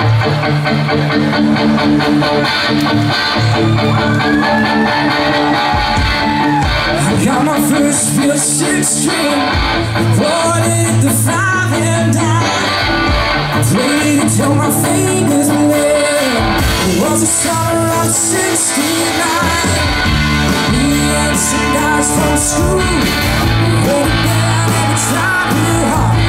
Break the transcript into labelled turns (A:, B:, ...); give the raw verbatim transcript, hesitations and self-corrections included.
A: I got my first real six string, bought it the five and I played it till my fingers bled. It was the summer of sixty-nine. Me and some guys from school, we wrote it down and we tried real hard.